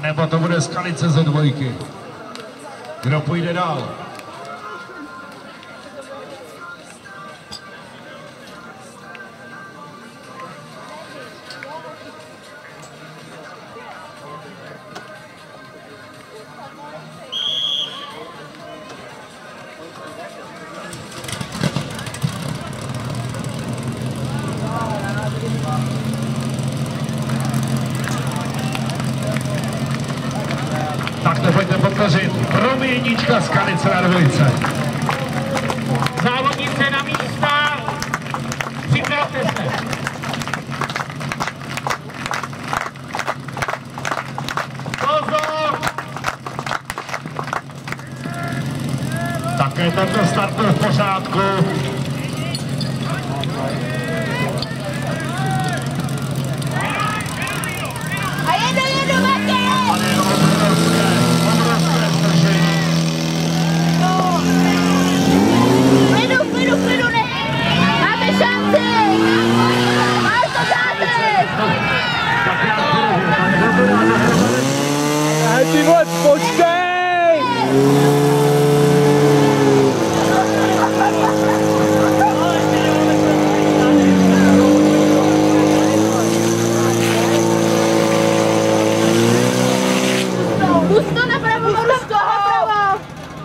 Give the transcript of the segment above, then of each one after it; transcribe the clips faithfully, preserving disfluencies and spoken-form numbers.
nebo to bude Skalice ze dvojky. Kdo půjde dál? Tak to pojďte podpořit. Pro mě jednička Skalice na dvojce. Závodnice na místa. Připravte se. Pozor! Také tento start byl v pořádku. A jedu, jedu, Matěj! Tady je obrovské, obrovské zdržení. No. Klidu, klidu, klidu, ne! Máme šanci! Máš to zátek! Tak já půjdu. Hej, ty vole, počkej! Rusko napravo, Rusko napravo!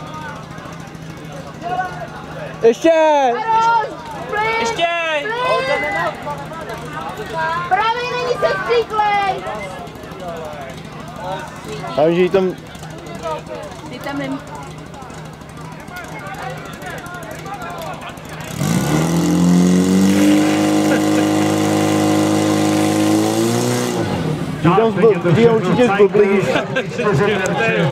Ještě! Aros, plyn! Ještě! Plyn! Pravý není se stříklej! A že jí tam... Ty tam nem... Ty tam zbl... Ty určitě zblblíš.